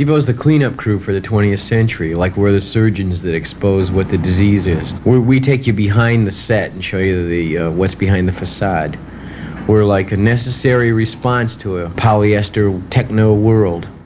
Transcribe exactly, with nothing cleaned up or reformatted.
Devo's the cleanup crew for the twentieth century, like we're the surgeons that expose what the disease is. We're, we take you behind the set and show you the uh, what's behind the facade. We're like a necessary response to a polyester techno world.